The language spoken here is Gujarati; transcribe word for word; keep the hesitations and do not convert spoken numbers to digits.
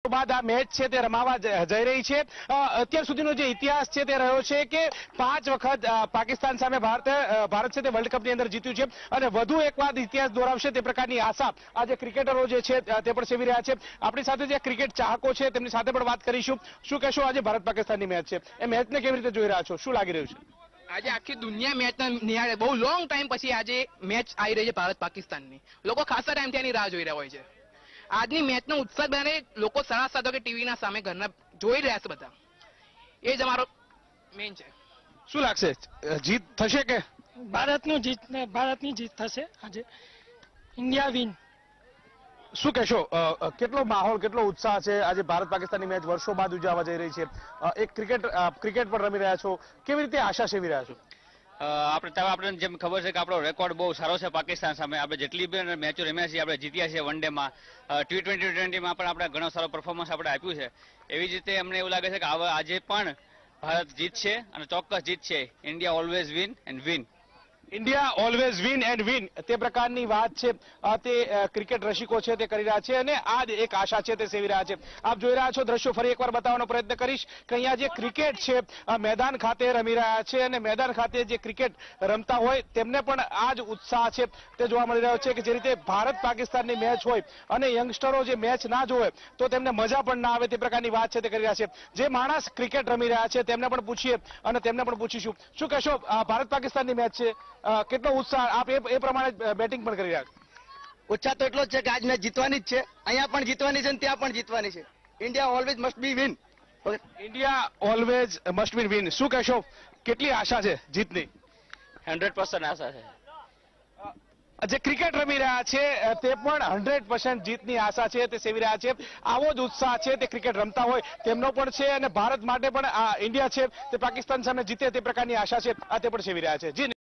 બાદ આ મેચ છે તે રમાવા જઈ રહી છે. અત્યાર સુધીનો જે ઇતિહાસ છે તે રહ્યો છે કે પાંચ વખત પાકિસ્તાન સામે ભારત ભારત છે તે વર્લ્ડ કપની અંદર જીત્યું છે અને વધુ એક વાર ઇતિહાસ દોરાવશે તે પ્રકારની આશા આજે ક્રિકેટરો જે છે તે પણ સેવી રહ્યા છે. આપણી સાથે જે ક્રિકેટ ચાહકો છે તેમની સાથે પણ વાત કરીશું. શું કહેશો, આજે ભારત પાકિસ્તાનની મેચ છે, એ મેચને કેવી રીતે જોઈ રહ્યા છો, શું લાગી રહ્યું છે? આજે આખી દુનિયા મેચ નિહાળે બહુ લોંગ ટાઈમ પછી આજે મેચ આવી રહી છે ભારત પાકિસ્તાનની. લોકો ખાસા ટાઈમથી એની રાહ જોઈ રહ્યા હોય છે. આજની મેચનો ઉત્સાહ બને લોકો સાડા સાત વાગે ટીવીના સામે ઘરના જોઈ રહ્યા છે બધા. એ જ અમારો મેઇન છે. શું લાગશે, જીત થશે કે ભારતનું જીત ભારતની જીત થશે આજે? India win. શું કહેશો, કેટલો માહોલ કેટલો ઉત્સાહ છે? આજે ભારત પાકિસ્તાનની મેચ વર્ષો બાદ ઉજવવા જઈ રહી છે. એક ક્રિકેટ ક્રિકેટ પણ રમી રહ્યા છો, કેવી રીતે આશા સેવી રહ્યા છો? આપણે આપણે જેમ ખબર છે કે આપણો રેકોર્ડ બહુ સારો છે પાકિસ્તાન સામે. આપણે જેટલી બી મેચો રમ્યા છીએ આપણે જીત્યા છીએ. વન ડેમાં, ટી ટ્વેન્ટી ટ્વેન્ટીમાં પણ આપણે ઘણો સારો પરફોર્મન્સ આપણે આપ્યું છે. એવી જ રીતે અમને એવું લાગે છે કે આજે પણ ભારત જીતશે અને ચોક્કસ જીતશે. India always win and win. India always win and win, તે પ્રકારની વાત છે તે ક્રિકેટ રસિકો છે તે કરી રહ્યા છે અને આ જ એક આશા છે તે સેવી રહ્યા છે. આપ જોઈ રહ્યા છો દ્રશ્યો, ફરી એકવાર બતાવવાનો પ્રયત્ન કરીશ કે અહીંયા જે ક્રિકેટ છે મેદાન ખાતે રમી રહ્યા છે અને મેદાન ખાતે જે ક્રિકેટ રમતા હોય તેમને પણ આ જ ઉત્સાહ છે તે જોવા મળી રહ્યો છે કે જે રીતે ભારત પાકિસ્તાનની મેચ હોય અને યંગસ્ટરો જે મેચ ના જોવે તો તેમને મજા પણ ના આવે તે પ્રકારની વાત છે તે કરી રહ્યા છે. જે માણસ ક્રિકેટ રમી રહ્યા છે તેમને પણ પૂછીએ અને તેમને પણ પૂછીશું. શું કહેશો, ભારત પાકિસ્તાનની મેચ છે, કેટલો ઉત્સાહ, આપ એ પ્રમાણે બેટિંગ પણ કરી રહ્યા છો? ઉત્સાહ તો એટલો જ છે કે આજ મેચ જીતવાની જ છે. અહીંયા પણ જીતવાની છે અને ત્યાં પણ જીતવાની છે. India always must be win. India always must be win. શું કહેશો, કેટલી આશા છે જીતની? હંડ્રેડ પર્સન્ટ આશા છે. જે ક્રિકેટ રમી રહ્યા છે તે પણ હંડ્રેડ પર્સન્ટ જીતની આશા છે તે સેવી રહ્યા છે. આવો જ ઉત્સાહ છે તે ક્રિકેટ રમતા હોય તેમનો પણ છે અને ભારત માટે પણ આ ઇન્ડિયા છે તે પાકિસ્તાન સામે જીતે તે પ્રકારની આશા છે આ તે પણ સેવી રહ્યા છે. જી